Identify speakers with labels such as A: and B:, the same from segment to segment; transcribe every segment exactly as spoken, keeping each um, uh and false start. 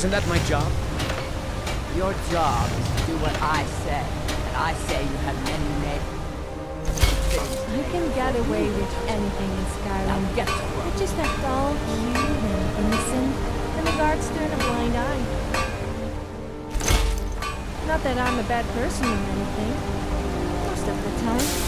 A: Isn't that my job?
B: Your job is to do what I say, and I say you have many neighbors.
C: I can get away with anything in Skyrim.
B: Now get to
C: I
B: work.
C: just act all cute and innocent, and the guards turn a blind eye. Not that I'm a bad person or anything, most of the time.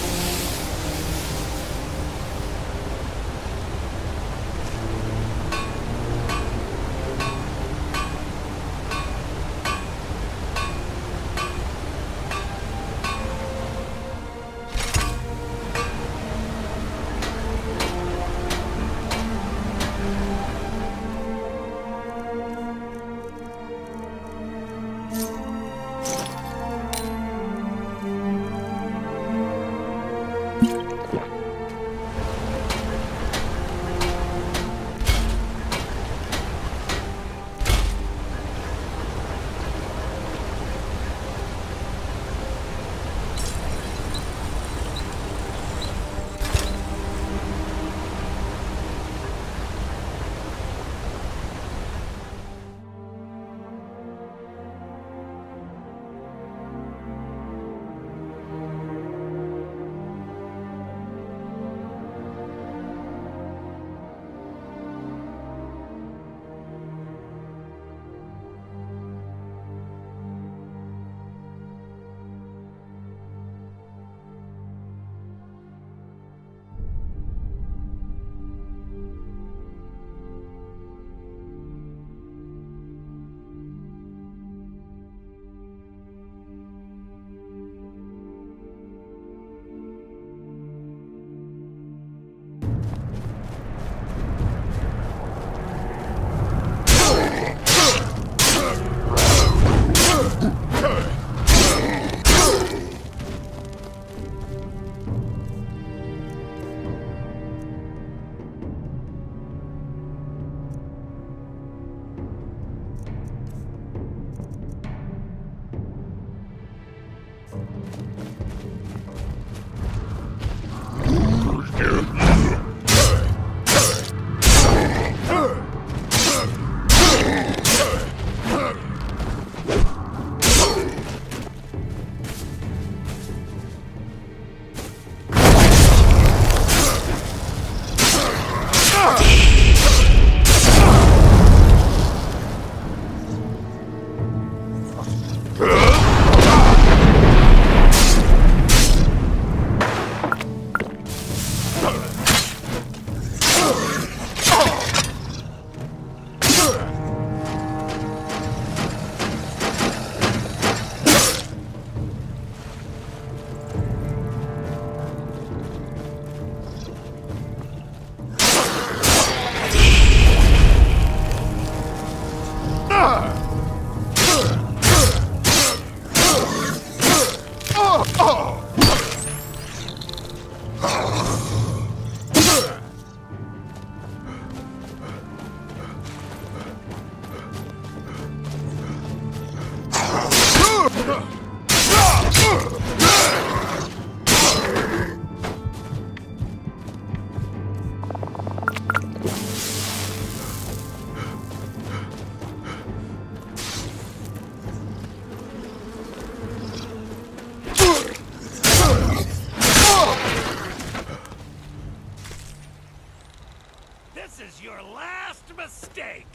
D: This is your last mistake!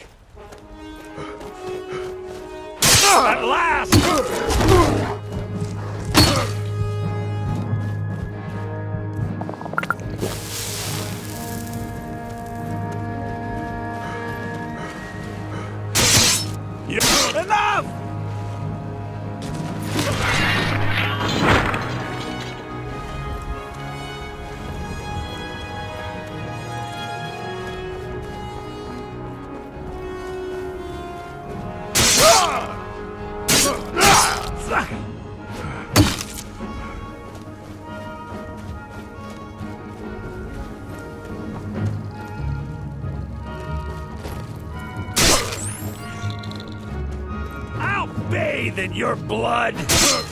D: At last! Enough! I'll bathe in your blood!